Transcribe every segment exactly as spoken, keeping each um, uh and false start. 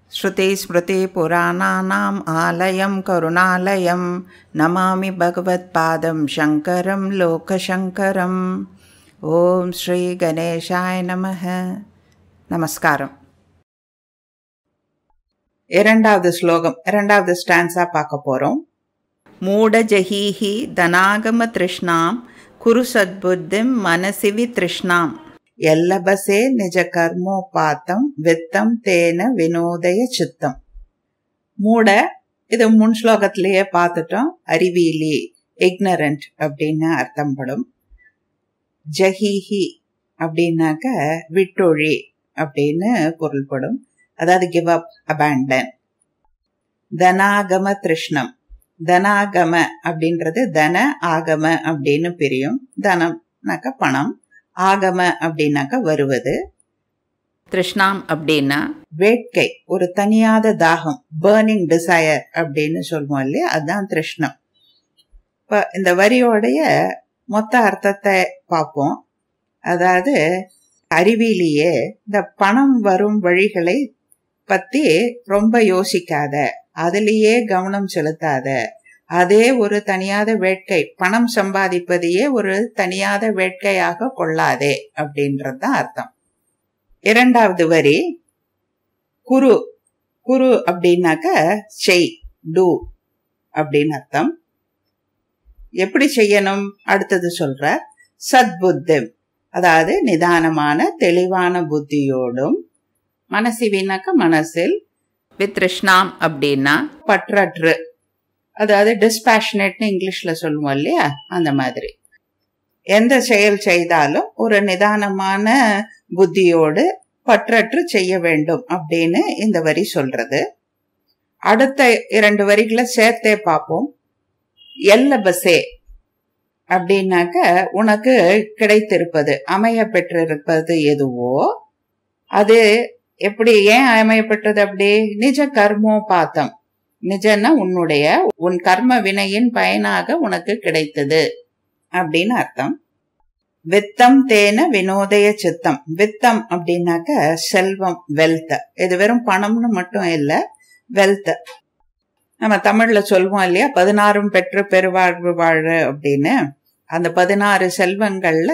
ஸ்ருதிஸ்மிருதிபுராணானாம் ஆலயம் கருணாலயம் நமாமி பகவத்பாதம் சங்கரம் லோகசங்கரம். ஓம் ஸ்ரீ கணேசாய நமஹ. நமஸ்காரம். இரண்டாவது ஸ்லோகம், இரண்டாவது ஸ்டான்ஸா பார்க்க போறோம். மூடஜஹீஹி தனாகம திருஷ்ணாம் குரு சத்புத்திம் மனசிவி திருஷ்ணாம் எல்லபசே நிஜ கர்மோபாத்தம் வித்தம் தேன வினோதய சித்தம். மூட, இது முன் ஸ்லோகத்திலேயே பார்த்துட்டோம். அறிவியலி, இக்னரண்ட் அப்படின்னு அர்த்தம் படும். ஜஹீஹி அப்படின்னாக்க விட்டொழி அப்படின்னு பொருள்படும். அதாவது கிவ் அப், அபேண்டன். தனாகம திருஷ்ணம், தனாகம அப்படின்றது தன ஆகம அப்படின்னு பிரியும். தனம்னாக்க பணம், ஆகம அப்படின்னாக்க வருவது. திருஷ்ணாம் அப்படின்னா வேட்கை, ஒரு தனியாத தாகம், பர்னிங் டிசையர் அப்படின்னு சொல்லுவோம் இல்லையா, அதுதான் திருஷ்ணம். இப்ப இந்த வரியோடைய மொத்த அர்த்தத்தை பார்ப்போம். அதாவது அறிவிலேயே இந்த பணம் வரும் வழிகளை பத்தி ரொம்ப யோசிக்காத, அதுலேயே கவனம் செலுத்தாத, அதே ஒரு தனியாத வேட்கை, பணம் சம்பாதிப்பதையே ஒரு தனியாத வேட்கையாக கொள்ளாதே அப்படின்றதுதான் அர்த்தம். இரண்டாவது வரி குரு, குரு அப்படின்னாக்க செய், டூ அப்படின்னு அர்த்தம். எப்படி செய்யணும் அடுத்தது சொல்ற. சத்புத்திம், அதாவது நிதானமான தெளிவான புத்தியோடும், மனசிவினாக்க மனசில், வித்ருஷ்ணாம் அப்படின்னா பற்றற்று, அதாவது டிஸ்பேஷனேட்னு இங்கிலீஷ்ல சொல்லுவோம் இல்லையா, அந்த மாதிரி. எந்த செயல் செய்தாலும் ஒரு நிதானமான புத்தியோடு பற்றற்று செய்ய வேண்டும் அப்படின்னு இந்த வரி சொல்றது. அடுத்த இரண்டு வரிகளை சேர்த்தே பார்ப்போம். எல்லபசே அப்படின்னாக்க உனக்கு கிடைத்திருப்பது, அமைய பெற்றிருப்பது எதுவோ அது. எப்படி, ஏன் அமையப்பட்டது அப்படி? நிஜ கர்மோபாத்தம், நிஜன்னா உன்னுடைய, உன் கர்ம வினையின் பயனாக உனக்கு கிடைத்தது அப்படின்னு அர்த்தம். வித்தம் தேன வினோதய சித்தம். வித்தம் அப்படின்னாக்க செல்வம், வெல்த். இது வெறும் பணம்னு மட்டும் இல்ல, வெல்த். நம்ம தமிழ்ல சொல்லுவோம் இல்லையா, பதினாறும் பெற்று பெருவாழ்வு வாழ அப்படின்னு. அந்த பதினாறு செல்வங்கள்ல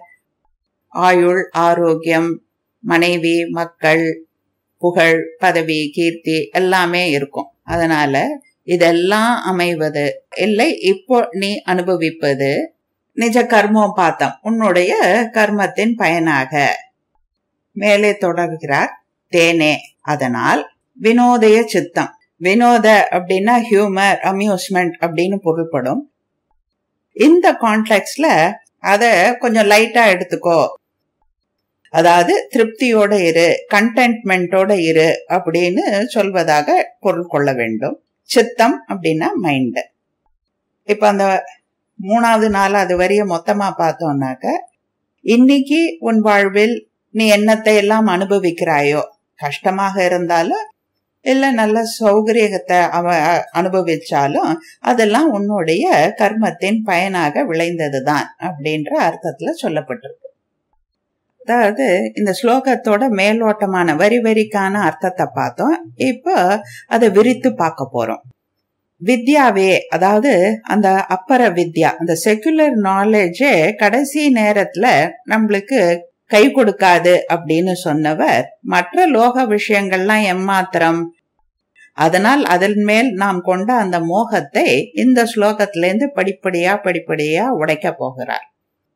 ஆயுள், ஆரோக்கியம், மனைவி, மக்கள், புகழ், பதவி, கீர்த்தி எல்லாமே இருக்கும். அதனால இதெல்லாம் அமைவது இல்லை, இப்போ நீ அனுபவிப்பது நிஜ கர்மோபாத்தம், உன்னுடைய கர்மத்தின் பயனாக. மேலே தொடர்கிறார். தேனே, அதனால், வினோதய சித்தம். வினோத அப்படின்னா ஹியூமர், அம்யூஸ்மெண்ட் அப்படின்னு பொருள்படும். இந்த கான்டெக்ட்ல அத கொஞ்சம் லைட்டா எடுத்துக்கோ, அதாவது திருப்தியோட இரு, கண்டென்ட்மெண்டோட இரு அப்படின்னு சொல்வதாக பொருள் கொள்ள வேண்டும். சித்தம் அப்படின்னா மைண்ட். இப்ப அந்த மூணாவது நாலாவது வரிய மொத்தமா பார்த்தோம்னாக்க, இன்னைக்கு உன் வாழ்வில் நீ என்னத்தை எல்லாம் அனுபவிக்கிறாயோ, கஷ்டமாக இருந்தாலும் இல்ல நல்ல சௌகரியத்தை அவ அனுபவிச்சாலும் அதெல்லாம் உன்னுடைய கர்மத்தின் பயனாக விளைந்ததுதான் அப்படின்ற அர்த்தத்துல சொல்லப்பட்டிருக்கு. அதாவது இந்த ஸ்லோகத்தோட மேலோட்டமான வரி வரிக்கான அர்த்தத்தை பார்த்தோம். இப்போ அதை விரித்து பார்க்க போறோம். வித்யாவே, அதாவது அந்த அப்பர வித்யா, அந்த செக்குலர் நாலேஜே கடைசி நேரத்துல நம்மளுக்கு கை கொடுக்காது அப்படின்னு சொன்னவர், மற்ற லோக விஷயங்கள்லாம் எம்மாத்திரம், அதனால் அதன் மேல் நாம் கொண்ட அந்த மோகத்தை இந்த ஸ்லோகத்திலேருந்து படிப்படியா படிப்படியா உடைக்க போகிறார்.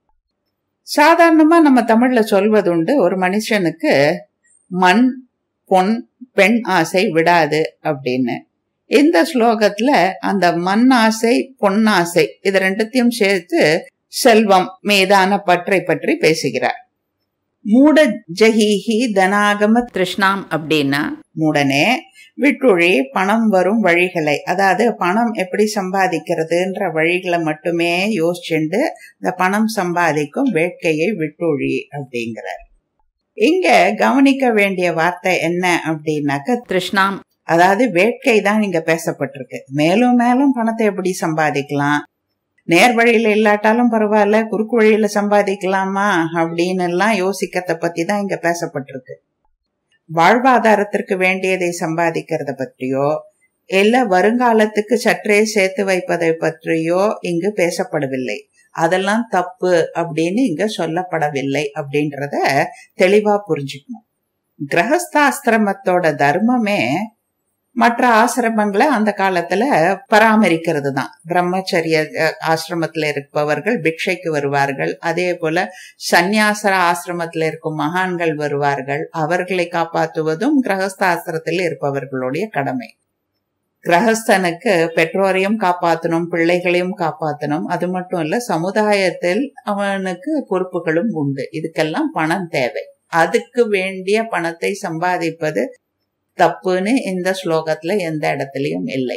சாதாரணமா நம்ம தமிழ்ல சொல்வது உண்டு, ஒரு மனுஷனுக்கு மண், பொன், பெண் ஆசை விடாது அப்படின்னு. இந்த ஸ்லோகத்துல அந்த மண் ஆசை, பொன்னாசை இது ரெண்டுத்தையும் சேர்த்து செல்வம் மீதான பற்றை பற்றி பேசுகிறார். மூட ஜஹீஹி தனாகம திருஷ்ணாம் அப்படின்னா, மூடனே விட்டுழி பணம் வரும் வழிகளை, அதாவது பணம் எப்படி சம்பாதிக்கிறதுன்ற வழிகளை மட்டுமே யோசிச்சுண்டு இந்த பணம் சம்பாதிக்கும் வேட்கையை விட்டுழி அப்படிங்கிறார். இங்க கவனிக்க வேண்டிய வார்த்தை என்ன அப்படின்னாக்க திருஷ்ணாம், அதாவது வேட்கை தான் இங்க பேசப்பட்டிருக்கு. மேலும் மேலும் பணத்தை எப்படி சம்பாதிக்கலாம், நேர் வழியில இல்லாட்டாலும் பரவாயில்ல, குறுக்கு வழியில சம்பாதிக்கலாமா அப்படின்னு எல்லாம் யோசிக்கிறத பத்தி தான் இங்க பேசப்பட்டிருக்கு. வாழ்வாதாரத்திற்கு வேண்டியதை சம்பாதிக்கிறத பற்றியோ இல்ல வருங்காலத்துக்கு சற்றே சேர்த்து வைப்பதை பற்றியோ இங்கு பேசப்படவில்லை. அதெல்லாம் தப்பு அப்படின்னு இங்க சொல்லப்படவில்லை அப்படின்றத தெளிவா புரிஞ்சுக்கணும். கிரகஸ்தாசிரமத்தோட தர்மமே மற்ற ஆசிரமங்களை அந்த காலத்துல பராமரிக்கிறது தான். பிரம்மச்சரிய ஆசிரமத்துல இருப்பவர்கள் பிக்ஷைக்கு வருவார்கள். அதே போல சந்நியாச ஆசிரமத்துல இருக்கும் மகான்கள் வருவார்கள். அவர்களை காப்பாற்றுவதும் கிரகஸ்தாசிரத்தில் இருப்பவர்களுடைய கடமை. கிரகஸ்தனுக்கு பெற்றோரையும் காப்பாற்றணும், பிள்ளைகளையும் காப்பாற்றணும். அது மட்டும் இல்ல, சமுதாயத்தில் அவனுக்கு பொறுப்புகளும் உண்டு. இதுக்கெல்லாம் பணம் தேவை. அதுக்கு வேண்டிய பணத்தை சம்பாதிப்பது தப்புன்னு இந்த ஸ்லோகத்துல எந்த இடத்துலயும் இல்லை.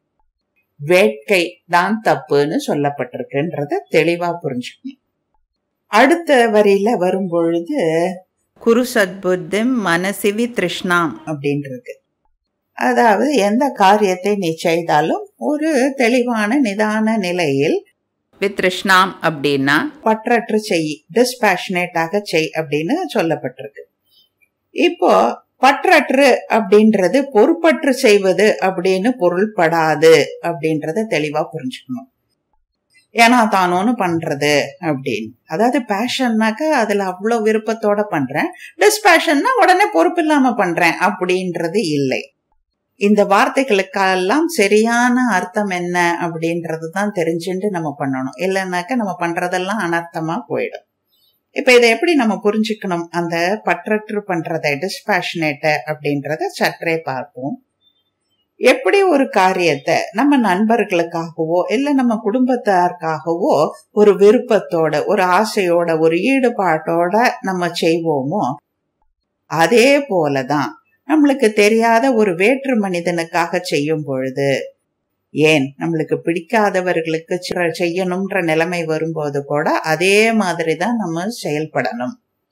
வேட்கை தான் தப்புன்னு சொல்லப்பட்டிருக்குன்றத தெளிவா புரிஞ்சுக்கணும். அடுத்த வரியில வரும் பொழுது குரு சத்புத்திம் மனசிவி திருஷ்ணாம் அப்படின்றது. அதாவது எந்த காரியத்தை நீ செய்தாலும் ஒரு தெளிவான நிதான நிலையில் வித் திருஷ்ணாம் அப்படின்னா பற்றற்று செய், டிஸ்பேஷனேட்டாக செய் அப்படின்னு சொல்லப்பட்டிருக்கு. இப்போ பற்றற்று அப்படின்றது பொறுப்பற்று செய்வது அப்படின்னு பொருள்படாது அப்படின்றத தெளிவா புரிஞ்சுக்கணும். ஏன்னா தானோன்னு பண்றது அப்படின்னு, அதாவது பேஷன்னாக்க அதுல அவ்வளவு விருப்பத்தோட பண்றேன், டிஸ்பேஷன்னா உடனே பொறுப்பு இல்லாம பண்றேன் அப்படின்றது இல்லை. இந்த வார்த்தைகளுக்கெல்லாம் சரியான அர்த்தம் என்ன அப்படின்றது தான் தெரிஞ்சுட்டு நம்ம பண்ணணும். இல்லைன்னாக்க நம்ம பண்றதெல்லாம் அனர்த்தமா போயிடும். இப்ப இதை எப்படி நம்ம புரிஞ்சுக்கணும்? அந்த பற்றற்று பண்றதை, டிஸ்பேஷனேட் அப்படின்றத சற்றே பார்ப்போம். எப்படி ஒரு காரியத்தை நம்ம நண்பர்களுக்காகவோ இல்ல நம்ம குடும்பத்தாருக்காகவோ ஒரு விருப்பத்தோட, ஒரு ஆசையோட, ஒரு ஈடுபாட்டோட நம்ம செய்வோமோ, அதே போலதான் நம்மளுக்கு தெரியாத ஒரு வேற்று மனிதனுக்காக செய்யும் பொழுது, ஏன் நம்மளுக்கு பிடிக்காதவர்களுக்கு செய்யணும்ன்ற நிலைமை வரும்போது கூட அதே மாதிரிதான் நம்ம செயல்படணும்.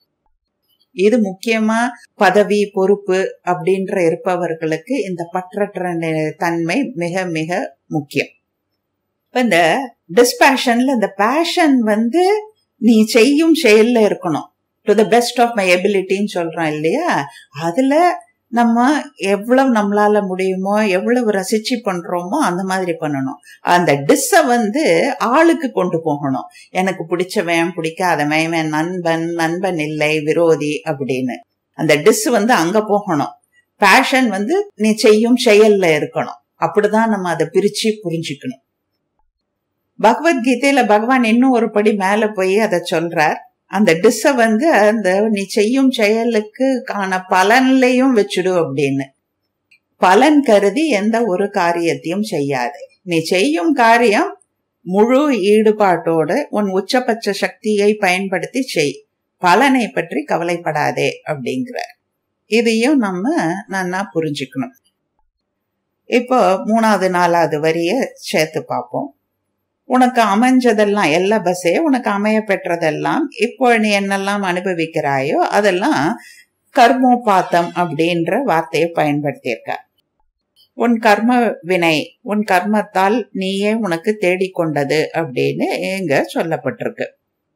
இது முக்கியமா பதவி, பொறுப்பு அப்படின்ற இருப்பவர்களுக்கு இந்த பற்றற்ற தன்மை மிக மிக முக்கியம். இந்த டிஸ்பேஷன்ல இந்த பேஷன் வந்து நீ செய்யும் செயல்ல இருக்கணும். Do the best of my எபிலிட்டின்னு சொல்றோம் இல்லையா, அதுல நம்ம எவ்வளவு நம்மளால முடியுமோ, எவ்வளவு ரசிச்சு பண்றோமோ அந்த மாதிரி பண்ணணும். அந்த டிஸ்ஸ வந்து ஆளுக்கு கொண்டு போகணும். எனக்கு பிடிச்சவன், பிடிக்காதவன், இவன் நண்பன், நண்பன் இல்லை, விரோதி அப்படின்னு அந்த டிஸ் வந்து அங்க போகணும். பேஷன் வந்து நீ செய்யும் செயல்ல இருக்கணும். அப்படிதான் நம்ம அதை பிரிச்சு புரிஞ்சுக்கணும். பகவத்கீதையில பகவான் இன்னும் ஒரு படி மேல போய் அதை சொல்றார். அந்த டிஸ்ஸ வந்து அந்த நீ செய்யும் செயலுக்கு காண பலன்லையும் வச்சுடு அப்படின்னு. பலன் கருதி எந்த ஒரு காரியத்தையும் செய்யாது. நீ செய்யும் காரியம் முழு ஈடுபாட்டோடு உன் உச்சபட்ச சக்தியை பயன்படுத்தி செய், பலனை பற்றி கவலைப்படாதே அப்படிங்கிறார். இதையும் நம்ம நல்லா புரிஞ்சுக்கணும். இப்போ மூணாவது நாலாவது வரிய சேர்த்து பார்ப்போம். உனக்கு அமைஞ்சதெல்லாம், எல்லா பஸ்ஸே உனக்கு அமைய பெற்றதெல்லாம், இப்போ நீ என்னெல்லாம் அனுபவிக்கிறாயோ அதெல்லாம் கர்மோபாத்தம் அப்படின்ற வார்த்தையை பயன்படுத்தியிருக்க. உன் கர்ம வினை, உன் கர்மத்தால் நீயே உனக்கு தேடிக்கொண்டது அப்படின்னு இங்க சொல்லப்பட்டிருக்கு.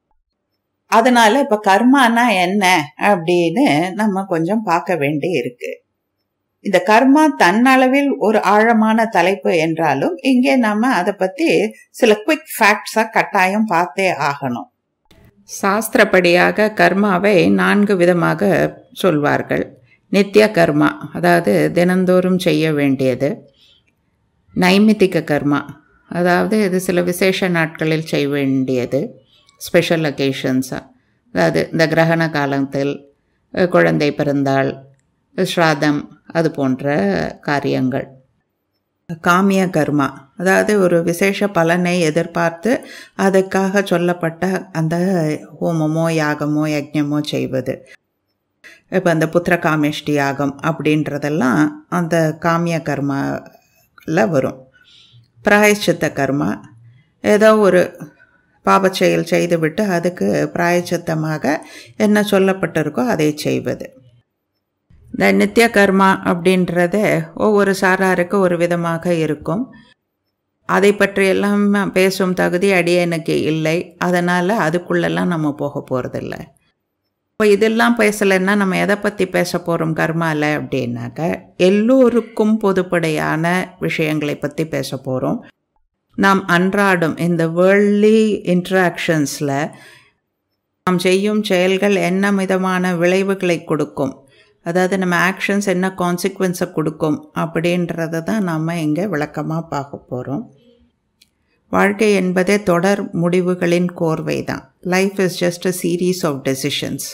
அதனால இப்ப கர்மானா என்ன அப்படின்னு நம்ம கொஞ்சம் பார்க்க வேண்டி இருக்கு. இந்த கர்மா தன்னளவில் ஒரு ஆழமான தலைப்பு என்றாலும் இங்கே நம்ம அதை பத்தி சில குவிக் ஃபேக்ட்ஸா கட்டாயம் பார்த்தே ஆகணும். சாஸ்திரப்படியாக கர்மாவை நான்கு விதமாக சொல்வார்கள். நித்திய கர்மா, அதாவது தினந்தோறும் செய்ய வேண்டியது. நைமித்திக கர்மா, அதாவது இது சில விசேஷ நாட்களில் செய்ய வேண்டியது, ஸ்பெஷல் அக்கேஷன்ஸா, அதாவது இந்த கிரகண காலத்தில், குழந்தை பிறந்தாள், ஸ்ராதம், அது போன்ற காரியங்கள். காமிய கர்மா, அதாவது ஒரு விசேஷ பலனை எதிர்பார்த்து அதுக்காக சொல்லப்பட்ட அந்த ஹோமமோ யாகமோ யஜ்ஞமோ செய்வது. இப்போ அந்த புத்திர காமேஷ்டி யாகம் அப்படின்றதெல்லாம் அந்த காமிய கர்மாவில் வரும். பிராயச்சித்த கர்மா, ஏதோ ஒரு பாபச்செயல் செய்துவிட்டு அதுக்கு பிராயச்சித்தமாக என்ன சொல்லப்பட்டிருக்கோ அதை செய்வது. இந்த நித்திய கர்மா அப்படின்றத ஒவ்வொரு சாராருக்கு ஒரு விதமாக இருக்கும். அதை பற்றியெல்லாம் பேசும் தகுதி அடியனுக்கு இல்லை. அதனால் அதுக்குள்ளெல்லாம் நம்ம போக போகிறதில்ல. இப்போ இதெல்லாம் பேசலைன்னா நம்ம எதை பற்றி பேச போகிறோம் கர்மாவில் அப்படின்னாக்க எல்லோருக்கும் பொதுப்படையான விஷயங்களை பற்றி பேச போகிறோம். நாம் அன்றாடம் இந்த வேர்ல்ட்லி இன்ட்ராக்ஷன்ஸில் நாம் செய்யும் செயல்கள் என்ன விதமான விளைவுகளை கொடுக்கும், அதாவது நம்ம ஆக்ஷன்ஸ் என்ன கான்சிக்வன்ஸை கொடுக்கும் அப்படின்றத தான் நாம் இங்கே விளக்கமாக பார்க்க போகிறோம். வாழ்க்கை என்பதே தொடர் முடிவுகளின் கோர்வை தான். Life is just a series of decisions.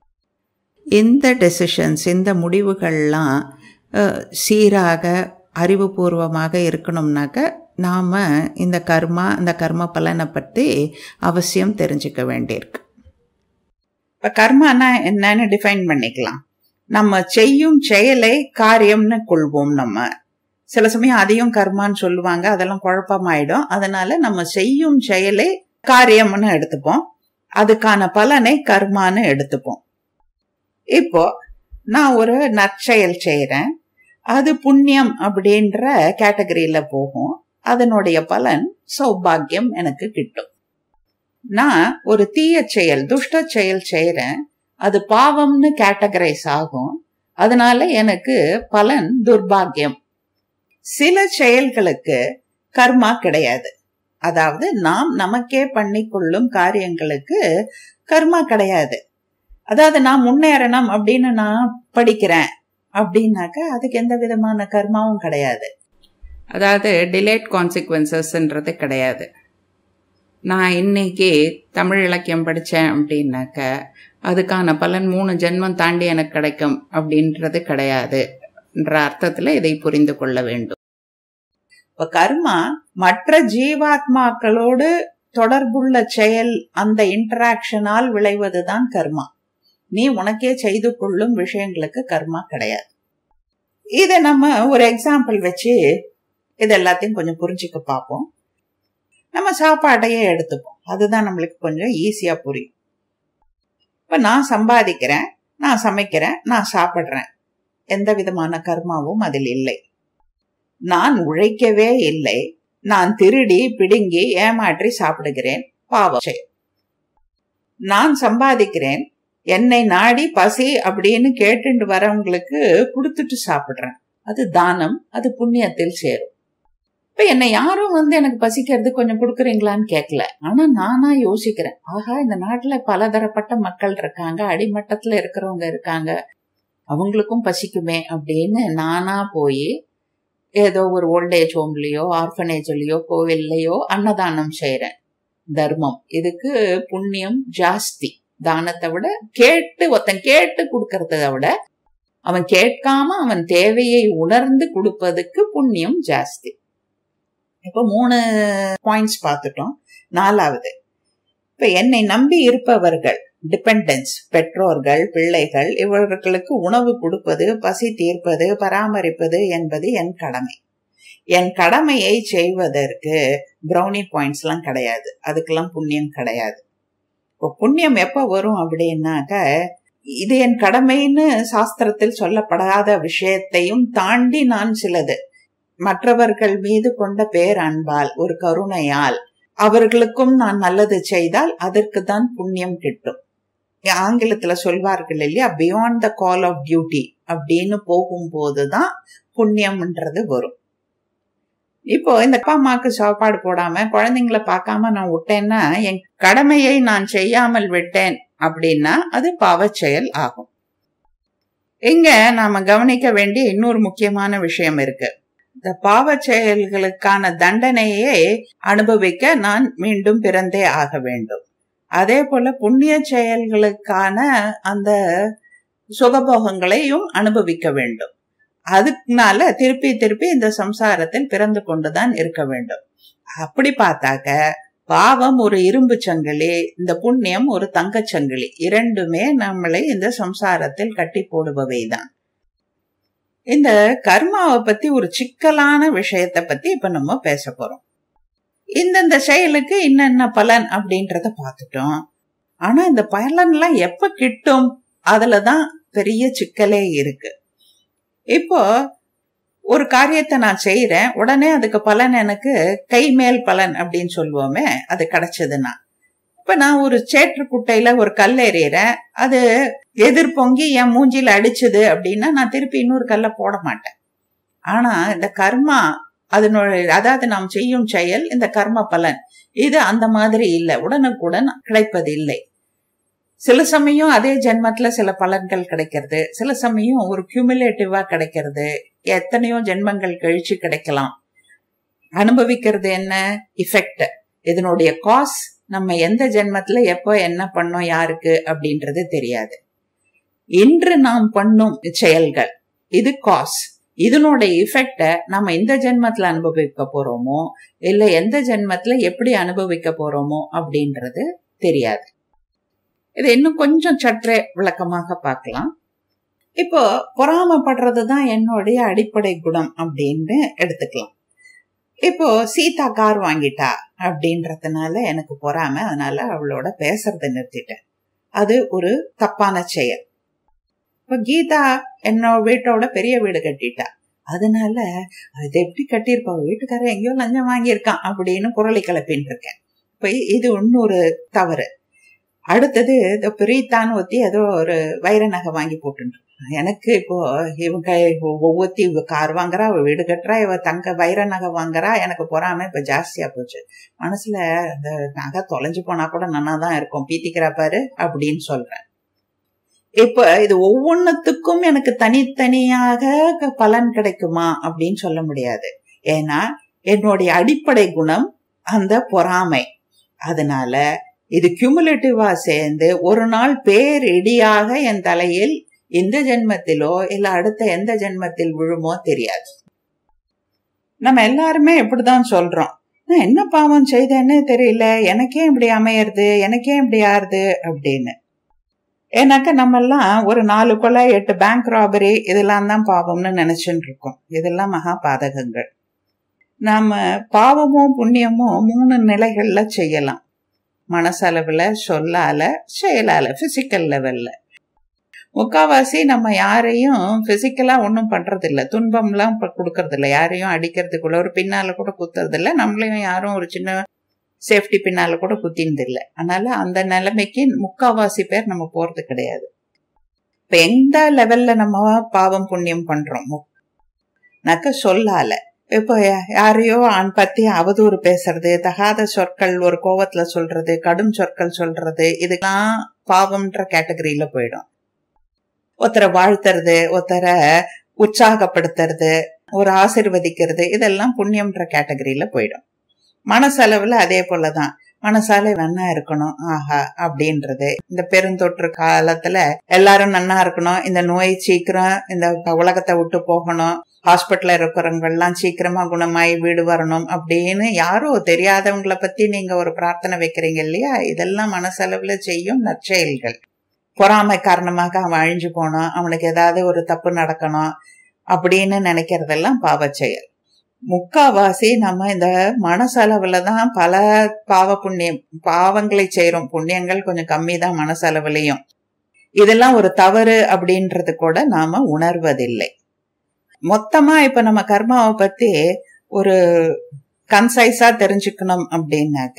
இந்த டெசிஷன்ஸ், இந்த முடிவுகள்லாம் சீராக அறிவுபூர்வமாக இருக்கணும்னாக்க நாம் இந்த கர்மா, இந்த கர்ம பலனை பற்றி அவசியம் தெரிஞ்சுக்க வேண்டியிருக்கு. இப்போ கர்மானா என்னன்னு டிஃபைன் பண்ணிக்கலாம். நம்ம செய்யும் செயலை காரியம்னு கொள்வோம். நம்ம சில சமயம் அதையும் கர்மான்னு சொல்லுவாங்க, அதெல்லாம் குழப்பமாயிடும். அதனால நம்ம செய்யும் செயலை காரியம்னு எடுத்துப்போம், அதுக்கான பலனை கர்மான்னு எடுத்துப்போம். இப்போ நான் ஒரு நற்செயல் செய்கிறேன், அது புண்ணியம் அப்படின்ற கேட்டகரியில போகும். அதனுடைய பலன் சௌபாகியம் எனக்கு கிட்டும். நான் ஒரு தீய செயல், துஷ்ட செயல் செய்கிறேன், அது பாவம்னு கேட்டகரைஸ் ஆகும். அதனால எனக்கு பலன் துர்பாகியம். சில செயல்களுக்கு கர்மா கிடையாது. அதாவது நாம் நமக்கே பண்ணி கொள்ளும் காரியங்களுக்கு கர்மா கிடையாது. அதாவது நான் முன்னேறணும் அப்படின்னு நான் படிக்கிறேன் அப்படின்னாக்க அதுக்கு எந்த விதமான கர்மாவும் கிடையாது. அதாவது டிலேட் கான்சிக்வன்சஸ்ன்றது கிடையாது. நான் இன்னைக்கு தமிழ் இலக்கியம் படித்தேன் அப்படின்னாக்க அதுக்கான பலன் மூணு ஜென்மம் தாண்டி எனக்கு கிடைக்கும் அப்படின்றது கிடையாது என்ற அர்த்தத்தில் இதை புரிந்து கொள்ள வேண்டும். இப்போ கர்மா மற்ற ஜீவாத்மாக்களோடு தொடர்புள்ள செயல், அந்த இன்டராக்ஷனால் விளைவதுதான் கர்மா. நீ உனக்கே செய்து கொள்ளும் விஷயங்களுக்கு கர்மா கிடையாது. இதை நம்ம ஒரு எக்ஸாம்பிள் வச்சு இது எல்லாத்தையும் கொஞ்சம் புரிஞ்சுக்க பார்ப்போம். நம்ம சாப்பாட்டையே எடுத்துப்போம், அதுதான் நம்மளுக்கு கொஞ்சம் ஈஸியா புரியும். இப்ப நான் சம்பாதிக்கிறேன், நான் சமைக்கிறேன், நான் சாப்பிட்றேன், எந்த விதமான கர்மாவும் அதில் இல்லை. நான் உழைக்கவே இல்லை, நான் திருடி பிடுங்கி ஏமாற்றி சாப்பிடுகிறேன், பாவம் செயல். நான் சம்பாதிக்கிறேன், என்னை நாடி பசி அப்படின்னு கேட்டுட்டு வரவங்களுக்கு கொடுத்துட்டு சாப்பிடுறேன், அது தானம், அது புண்ணியத்தில் சேரும். இப்ப என்னை யாரும் வந்து எனக்கு பசிக்கிறது கொஞ்சம் கொடுக்குறீங்களான்னு கேட்கல. ஆனா நானா யோசிக்கிறேன், ஆஹா இந்த நாட்டுல பலதரப்பட்ட மக்கள் இருக்காங்க, அடிமட்டத்துல இருக்கிறவங்க இருக்காங்க, அவங்களுக்கும் பசிக்குமே அப்படின்னு நானா போய் ஏதோ ஒரு ஓல்டேஜ் ஹோம்லயோ ஆர்ஃபனேஜ்லயோ கோவில்லையோ அன்னதானம் செய்யறேன். தர்மம், இதுக்கு புண்ணியம் ஜாஸ்தி. தானத்தை விட கேட்டு ஒருத்தன் கேட்டு கொடுக்கறத விட அவன் கேட்காம அவன் தேவையை உணர்ந்து கொடுப்பதுக்கு புண்ணியம் ஜாஸ்தி. இப்ப மூணு பாயிண்ட்ஸ் பார்த்துட்டோம். நாலாவது, இப்ப என்னை நம்பி இருப்பவர்கள், டிபெண்டன்ஸ், பெற்றோர்கள், பிள்ளைகள், இவர்களுக்கு உணவு கொடுப்பது, பசி தீர்ப்பது, பராமரிப்பது என்பது என் கடமை. என் கடமையை செய்வதற்கு ப்ரௌனி பாயிண்ட்ஸ் எல்லாம் கிடையாது, அதுக்கெல்லாம் புண்ணியம் கிடையாது. இப்போ புண்ணியம் எப்ப வரும் அப்படின்னாக்க, இது என் கடமைன்னு சாஸ்திரத்தில் சொல்லப்படாத விஷயத்தையும் தாண்டி நான் சிலது மற்றவர்கள் மீது கொண்ட பேர் அன்பால், ஒரு கருணையால் அவர்களுக்கும் நான் நல்லது செய்தால் அதற்கு தான் புண்ணியம் கிட்டும். ஆங்கிலத்துல சொல்வார்கள் இல்லையா, beyond the call of duty அப்படின்னு போகும்போதுதான் புண்ணியம்ன்றது வரும். இப்போ இந்த அப்பா அம்மாக்கு சாப்பாடு போடாம குழந்தைங்களை பார்க்காம நான் விட்டேன்னா என் கடமையை நான் செய்யாமல் விட்டேன் அப்படின்னா அது பாவச் செயல் ஆகும். இங்க நாம கவனிக்க வேண்டிய இன்னொரு முக்கியமான விஷயம் இருக்கு. இந்த பாவச் செயல்களுக்கான தண்டனையை அனுபவிக்க நான் மீண்டும் பிறந்தே ஆக வேண்டும். அதே போல புண்ணிய செயல்களுக்கான அந்த சுகபோகங்களையும் அனுபவிக்க வேண்டும். அதுக்குனால திருப்பி திருப்பி இந்த சம்சாரத்தில் பிறந்து கொண்டுதான் இருக்க வேண்டும். அப்படி பார்த்தாக்க பாவம் ஒரு இரும்பு சங்கிலி, இந்த புண்ணியம் ஒரு தங்கச் சங்கிலி. இரண்டுமே நம்மளை இந்த சம்சாரத்தில் கட்டி போடுபவைதான். இந்த கர்மாவை பத்தி ஒரு சிக்கலான விஷயத்தை பத்தி இப்ப நம்ம பேச போறோம். இந்தந்த செயலுக்கு இன்னென்ன பலன் அப்படின்றத பார்த்துட்டோம். ஆனா இந்த பலன்லாம் எப்ப கிட்டும், அதுலதான் பெரிய சிக்கலே இருக்கு. இப்போ ஒரு காரியத்தை நான் செய்யறேன், உடனே அதுக்கு பலன் எனக்கு கை மேல் பலன் அப்படின்னு சொல்லுவோமே, அது கிடைச்சதுன்னா இப்ப நான் ஒரு சேற்று குட்டையில ஒரு கல் எறியறேன், அது எதிர் பொங்கி என் மூஞ்சில அடிச்சுது அப்படின்னா நான் திருப்பி இன்னொரு கல்ல போட மாட்டேன். ஆனா இந்த கர்மா அதனுடைய, அதாவது நாம் செய்யும் செயல், இந்த கர்ம பலன் இது அந்த மாதிரி இல்லை, உடனுக்குடன் கிடைப்பது இல்லை. சில சமயம் அதே ஜென்மத்துல சில பலன்கள் கிடைக்கிறது, சில சமயம் ஒரு கியூமுலேட்டிவா கிடைக்கிறது, எத்தனையோ ஜென்மங்கள் கழிச்சு கிடைக்கலாம். அனுபவிக்கிறது என்ன? இஃபெக்ட். இதனுடைய காஸ் நம்ம எந்த ஜென்மத்துல எப்போ என்ன பண்ணோம் யாருக்கு அப்படின்றது தெரியாது. இன்று நாம் பண்ணும் செயல்கள் இது காஸ். இதனுடைய இஃபெக்ட நம்ம இந்த ஜென்மத்துல அனுபவிக்க போறோமோ இல்ல எந்த ஜென்மத்துல எப்படி அனுபவிக்க போறோமோ அப்படின்றது தெரியாது. இது இன்னும் கொஞ்சம் சற்றே விளக்கமாக பார்க்கலாம். இப்போ பொறாமப்படுறதுதான் என்னுடைய அடிப்படை குணம் அப்படின்னு எடுத்துக்கலாம். இப்போ சீதா கார் வாங்கிட்டா அப்படின்றதுனால எனக்கு பொறாம, அதனால அவளோட பேசுறதை நிறுத்திட்டேன். அது ஒரு தப்பான செயல். இப்ப கீதா என்னோட வீட்டோட பெரிய வீடு கட்டிட்டா, அதனால அது எப்படி கட்டியிருப்பா, வீட்டுக்காரர் எங்கேயோ லஞ்சம் வாங்கியிருக்கான் அப்படின்னு குரலை கிளப்பின்னு இருக்கேன். இப்ப இது இன்னொரு தவறு. அடுத்தது இந்த பிரீத்தான்னு ஒத்தி ஏதோ ஒரு வைர நகை வாங்கி போட்டு, எனக்கு இப்போ இவங்க ஒவ்வொத்தி இவ கார் வாங்குறா, இவ வீடு கட்டுறா, இவ தங்க வைர நகை வாங்குறா, எனக்கு பொறாம இப்ப ஜாஸ்தியா போச்சு. மனசுல அந்த நகை தொலைஞ்சு போனா கூட நன்னாதான் இருக்கும், பீத்திக்கிறா பாரு அப்படின்னு சொல்றேன். இப்ப இது ஒவ்வொன்னுத்துக்கும் எனக்கு தனித்தனியாக பலன் கிடைக்குமா அப்படின்னு சொல்ல முடியாது. ஏன்னா என்னுடைய அடிப்படை குணம் அந்த பொறாமை. அதனால இது கியூமுலேட்டிவா சேர்ந்து ஒரு நாள் பேரிடியாக என் தலையில் இந்த ஜென்மத்திலோ இல்ல அடுத்த எந்த ஜென்மத்தில் விழுமோ தெரியாது. நம்ம எல்லாருமே இப்படிதான் சொல்றோம், நான் என்ன பாவம் செய்தேன்னு தெரியல, எனக்கே இப்படி அமையறது, எனக்கே இப்படி ஆறுது அப்படின்னு. ஏன்னாக்க நம்ம எல்லாம் ஒரு நாலு கொலை, எட்டு பேங்க் ராபரி இதெல்லாம் தான் பாவம்னு நினைச்சுட்டு இருக்கோம். இதெல்லாம் மகா பாதகங்கள். நாம பாவமோ புண்ணியமோ மூணு நிலைகள்ல செய்யலாம். மனசளவுல, சொல்லால, செயலால, பிசிக்கல் லெவல்ல. முக்காவாசி நம்ம யாரையும் பிசிக்கலா ஒன்னும் பண்றது இல்ல, துன்பம் எல்லாம் கொடுக்கறது இல்ல, யாரையும் அடிக்கிறதுக்குள்ள ஒரு பின்னால கூட குத்துறது இல்ல, நம்மளையும் யாரும் ஒரு சின்ன சேஃப்டி பின்னால கூட குத்தினது இல்லை. அதனால அந்த நிலைமைக்கு முக்காவாசி பேர் நம்ம போறது கிடையாது. இப்ப எந்த லெவல்ல நம்ம பாவம் புண்ணியம் பண்றோம் நக்க சொல்லால. இப்போ யாரையோ ஆண் பத்தி அவதூறு பேசுறது, தகாத சொற்கள் ஒரு கோவத்துல சொல்றது, கடும் சொற்கள் சொல்றது, இதெல்லாம் பாவம்ன்ற கேட்டகரியில போயிடும். ஒருத்தரை வாழ்த்துறது, ஒருத்தரை உற்சாகப்படுத்துறது, ஒரு ஆசிர்வதிக்கிறது, இதெல்லாம் புண்ணியம்ன்ற கேட்டகரியில போயிடும். மனசளவுல அதே போலதான், மனசால நன்னா இருக்கணும் ஆஹா அப்படின்றது. இந்த பெருந்தொற்று காலத்துல எல்லாரும் நன்னா இருக்கணும், இந்த நோய் சீக்கிரம் இந்த உலகத்தை விட்டு போகணும், ஹாஸ்பிட்டல்ல இருக்கிறவங்க எல்லாம் சீக்கிரமா குணமாயி வீடு வரணும் அப்படின்னு யாரோ தெரியாதவங்களை பத்தி நீங்க ஒரு பிரார்த்தனை வைக்கிறீங்க இல்லையா, இதெல்லாம் மனசளவுல செய்யும் நற்செயல்கள். பொறாமை காரணமாக அவன் அழிஞ்சு போனோம், அவனுக்கு ஏதாவது ஒரு தப்பு நடக்கணும் அப்படின்னு நினைக்கிறதெல்லாம் பாவ செயல். முக்காவாசி நம்ம இந்த மனசளவுல தான் பல பாவ புண்ணியம் பாவங்களை செய்யறோம். புண்ணியங்கள் கொஞ்சம் கம்மி தான் மனசளவுலையும். இதெல்லாம் ஒரு தவறு அப்படின்றது கூட நாம உணர்வதில்லை. மொத்தமா இப்ப நம்ம கர்மாவை பத்தி ஒரு கன்சைஸா தெரிஞ்சுக்கணும் அப்படின்னாக்க,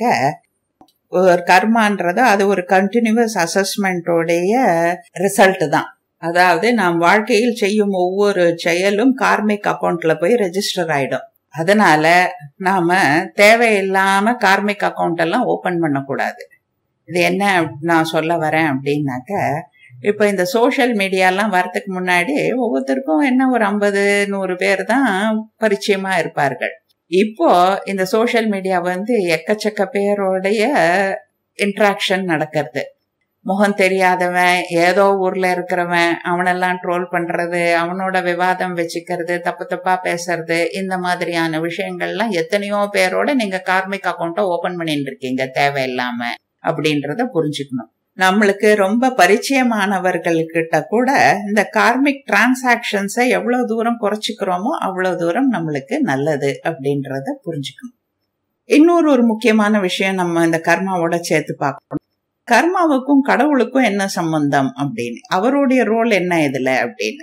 ஒரு கர்மான்றது அது ஒரு கண்டினியூஸ் அசஸ்மெண்டோடைய ரிசல்ட் தான். அதாவது நாம் வாழ்க்கையில் செய்யும் ஒவ்வொரு செயலும் கார்மிக் அக்கௌண்ட்ல போய் ரெஜிஸ்டர் ஆயிடும். அதனால நாம தேவையில்லாம கார்மிக் அக்கௌண்ட் எல்லாம் ஓபன் பண்ணக்கூடாது. இது என்ன நான் சொல்ல வரேன் அப்படின்னாக்க, இப்ப இந்த சோசியல் மீடியாலாம் வரதுக்கு முன்னாடி ஒவ்வொருத்தருக்கும் என்ன ஒரு ஐம்பது நூறு பேர் தான் பரிச்சயமா இருப்பார்கள். இப்போ இந்த சோசியல் மீடியா வந்து எக்கச்சக்க பேரோடைய இன்ட்ராக்ஷன் நடக்கிறது. முகம் தெரியாதவன், ஏதோ ஊர்ல இருக்கிறவன், அவனெல்லாம் ட்ரோல் பண்றது, அவனோட விவாதம் வச்சுக்கிறது, தப்பு தப்பா பேசுறது, இந்த மாதிரியான விஷயங்கள்லாம் எத்தனையோ பேரோட நீங்க கார்மிக் அக்கௌண்ட்டை ஓபன் பண்ணிட்டு இருக்கீங்க தேவையில்லாம அப்படின்றத புரிஞ்சுக்கணும். நம்மளுக்கு ரொம்ப பரிச்சயமானவர்கள்கிட்ட கூட இந்த கார்மிக் டிரான்சாக்சன்ஸை எவ்வளவு தூரம் குறைச்சிக்கிறோமோ அவ்வளவு தூரம் நம்மளுக்கு நல்லது அப்படின்றத புரிஞ்சுக்கணும். இன்னொரு ஒரு முக்கியமான விஷயம் நம்ம இந்த கர்மாவோட சேர்த்து பார்க்கணும். கர்மாவுக்கும் கடவுளுக்கும் என்ன சம்பந்தம் அப்படின்னு, அவருடைய ரோல் என்ன இதுல அப்படின்னு.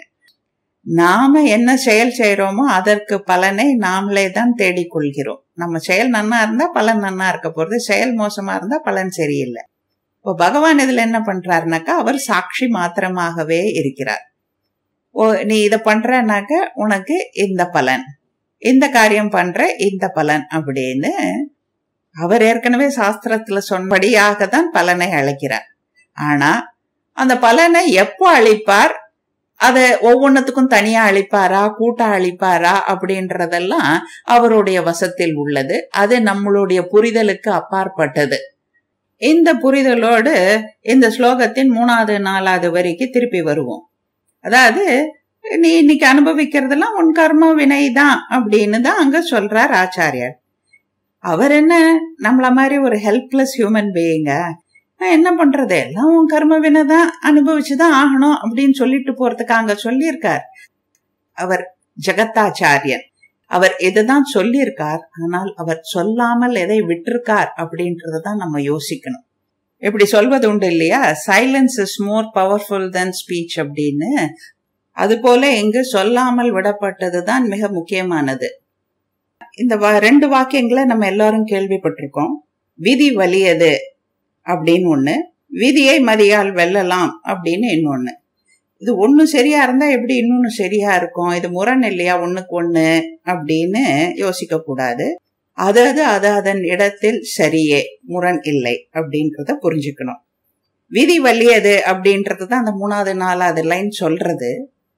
நாம என்ன செயல் செய்யறோமோ அதற்கு பலனை நாமளே தான் தேடிக்கொள்கிறோம். நம்ம செயல் நன்னா இருந்தா பலன் நன்னா இருக்க போறது, செயல் மோசமா இருந்தா பலன் சரியில்லை. இப்போ பகவான் இதுல என்ன பண்றாருனாக்கா அவர் சாட்சி மாத்திரமாகவே இருக்கிறார். ஓ நீ இத பண்றனாக்க உனக்கு இந்த பலன், இந்த காரியம் பண்ற இந்த பலன் அப்படின்னு அவர் ஏற்கனவே சாஸ்திரத்துல சொன்னபடியாக தான் பலனை அளிக்கிறார். ஆனா அந்த பலனை எப்போ அளிப்பார், அத ஒவ்வொன்னுத்துக்கும் தனியா அளிப்பாரா கூட்டா அளிப்பாரா அப்படின்றதெல்லாம் அவருடைய வசத்தில் உள்ளது. அது நம்மளுடைய புரிதலுக்கு அப்பாற்பட்டது. இந்த புரிதலோடு இந்த ஸ்லோகத்தின் மூணாவது நாலாவது வரைக்கு திருப்பி வருவோம். அதாவது நீ இன்னைக்கு அனுபவிக்கிறதெல்லாம் உன் கர்ம வினைதான் அப்படின்னு தான் அங்க சொல்றார் ஆச்சாரியார். அவர் என்ன நம்மள மாதிரி ஒரு ஹெல்ப்லெஸ் ஹியூமன் பீயிங்க, என்ன பண்றது, எல்லாம் உன் கர்ம வினை தான், அனுபவிச்சுதான் ஆகணும் அப்படின்னு சொல்லிட்டு போறதுக்கு அங்க சொல்லியிருக்கார். அவர் ஜெகத்தாச்சாரியன், அவர் இதுதான் சொல்லியிருக்கார். ஆனால் அவர் சொல்லாமல் எதை விட்டிருக்கார் அப்படின்றதான் நம்ம யோசிக்கணும். இப்படி சொல்வது உண்டு இல்லையா, silence is more powerful than speech அப்படின்னு. அது போல இங்கு சொல்லாமல் விடப்பட்டதுதான் மிக முக்கியமானது. இந்த ரெண்டு வாக்கியங்களை நம்ம எல்லாரும் கேள்விப்பட்டிருக்கோம். விதி வலியது அப்படின்னு ஒண்ணு, விதியை மதியால் வெல்லலாம் அப்படின்னு இன்னொன்னு. இது ஒண்ணு சரியா இருந்தா எப்படி இன்னொன்னு சரியா இருக்கும், இது முரண் இல்லையா ஒண்ணுக்கு ஒண்ணு அப்படின்னு யோசிக்க கூடாது. அதாவது அது அதன் இடத்தில் சரியே, முரண் இல்லை அப்படின்றத புரிஞ்சுக்கணும். விதி வலியது அப்படின்றது தான் அந்த மூணாவது நாலாவது லைன் சொல்றது.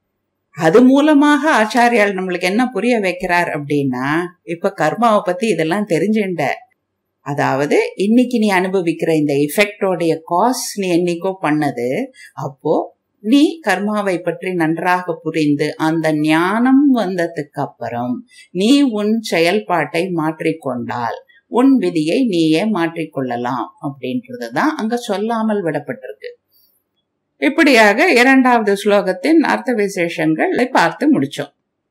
அது மூலமாக ஆச்சாரியால் நம்மளுக்கு என்ன புரிய வைக்கிறார் அப்படின்னா, இப்ப கர்மாவை பத்தி இதெல்லாம் தெரிஞ்சுண்ட, அதாவது இன்னைக்கு நீ அனுபவிக்கிற இந்த எஃபெக்டோடைய காஸ் நீ என்னைக்கோ பண்ணது. அப்போ நீ கர்மாவை பற்றி நன்றாக புரிந்து அந்த ஞானம் வந்ததுக்கு அப்புறம் நீ உன் செயல்பாட்டை மாற்றிக்கொண்டால் உன் விதியை நீயே மாற்றிக்கொள்ளலாம் அப்படின்றதுதான் அங்க சொல்லாமல் விடப்பட்டிருக்கு. இப்படியாக இரண்டாவது ஸ்லோகத்தின் அர்த்த விசேஷங்களை பார்த்து முடிச்சோம்.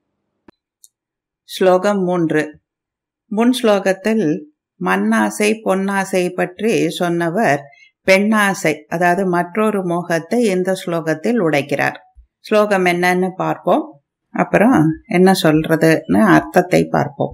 ஸ்லோகம் மூன்று. முன் ஸ்லோகத்தில் மண்ணாசை பொன்னாசை பற்றி சொன்னவர் பெண்ணாசை, அதாவது மற்றொரு மோகத்தை இந்த ஸ்லோகத்தில் உடைக்கிறார். ஸ்லோகம் என்னன்னு பார்ப்போம், அப்புறம் என்ன சொல்றதுன்னு அர்த்தத்தை பார்ப்போம்.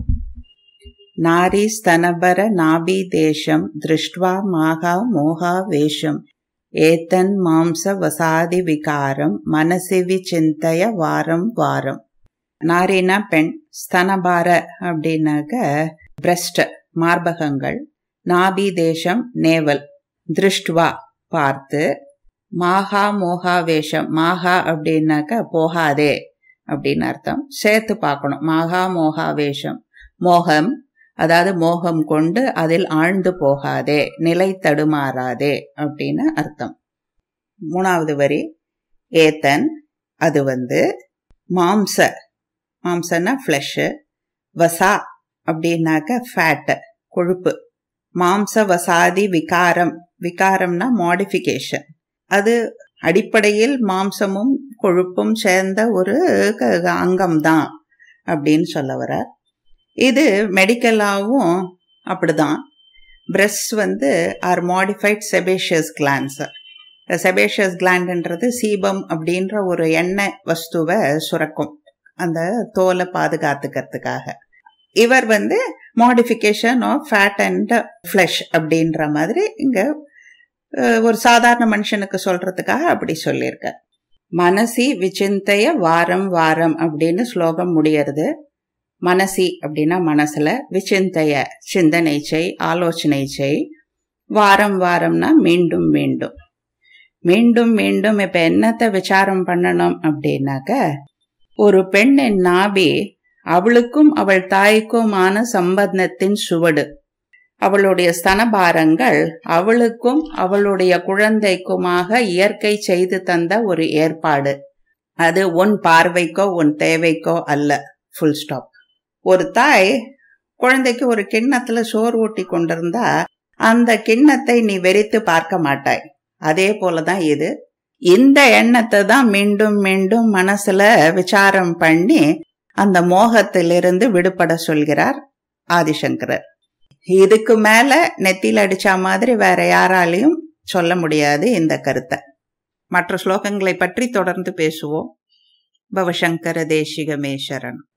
நாரி ஸ்தனபர நாபி தேசம் திருஷ்டுவா மாகா மோகா வேஷம் ஏத்தன் மாம்ச வசாதி விகாரம் மனசி விசிந்தய வாரம் வாரம். நாரினா பெண், ஸ்தனபார அப்படின்னாக்க பிரஸ்ட் மார்பகங்கள், நாபி தேசம் நேவல், திருஷ்டுவா பார்த்து, மாகா மோகா வேஷம், மாகா அப்படின்னாக்க போகாதே அப்படின்னு அர்த்தம், சேர்த்து பார்க்கணும். மாகா மோகா வேஷம், மோகம் அதாவது மோகம் கொண்டு அதில் ஆழ்ந்து போகாதே, நிலை தடுமாறாதே அப்படின்னு அர்த்தம். மூணாவது வரி ஏத்தன், அது வந்து மாம்ச, மாம்சன்னா ஃபிளஷ், வசா அப்படின்னாக்க ஃபேட் கொழுப்பு, மாம்ச வசாதி விகாரம், விகாரம்னா மாடிஃபிகேஷன், அது அடிப்படையில் மாம்சமும் கொழுப்பும் சேர்ந்த ஒரு அங்கம்தான் அப்படின்னு சொல்ல வர. இது மெடிக்கலாவும் அப்படிதான். பிரெஸ்ட் வந்து are modified sebaceous glands. Sebaceous கிளாண்ட்ன்றது சீபம் அப்படின்ற ஒரு எண்ணெய் வஸ்துவை சுரக்கும் அந்த தோலை பாதுகாத்துக்கிறதுக்காக. இவர் வந்து modification of fat and flesh அப்படின்ற மாதிரி இங்க ஒரு சாதாரண மனுஷனுக்கு சொல்றதுக்காக அப்படி சொல்லியிருக்க. மனசி விசிந்தைய வாரம் வாரம் அப்படின்னு ஸ்லோகம் முடியறது. மனசி அப்படின்னா மனசுல, விசிந்தைய சிந்தனை செய், ஆலோசனை செய், வாரம் வாரம்னா மீண்டும் மீண்டும் மீண்டும் மீண்டும். இப்ப என்னத்தை விசாரம் பண்ணணும் அப்படின்னாக்க, ஒரு பெண்ணின் நாபி அவளுக்கும் அவள் தாய்க்குமான சம்பந்தத்தின் சுவடு, அவளுடைய ஸ்தனபாரங்கள் அவளுக்கும் அவளுடைய குழந்தைக்குமாக இயற்கை செய்து தந்த ஒரு ஏற்பாடு. அது உன் பார்வைக்கோ உன் தேவைக்கோ அல்ல. Full stop. ஒரு தாய் குழந்தைக்கு ஒரு கிண்ணத்துல சோறு ஊட்டி கொண்டிருந்தா அந்த கிண்ணத்தை நீ வெறித்து பார்க்க மாட்டாய். அதே போலதான் இது. இந்த எண்ணத்தை தான் மீண்டும் மீண்டும் மனசுல விசாரம் பண்ணி அந்த மோகத்திலிருந்து விடுபட சொல்கிறார் ஆதிசங்கரர். இதுக்கு மேல நெத்தியில் அடிச்சா மாதிரி வேற யாராலையும் சொல்ல முடியாது இந்த கருத்தை. மற்ற ஸ்லோகங்களை பற்றி தொடர்ந்து பேசுவோம். பவசங்கர தேசிகமே சரணம்.